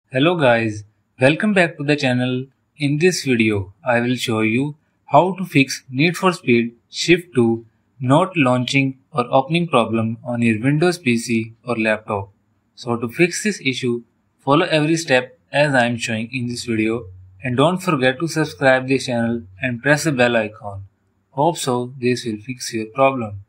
Hello guys, welcome back to the channel. In this video, I will show you how to fix Need for Speed Shift 2 not launching or opening problem on your Windows PC or laptop. So to fix this issue, follow every step as I am showing in this video and don't forget to subscribe this channel and press the bell icon. Hope so this will fix your problem.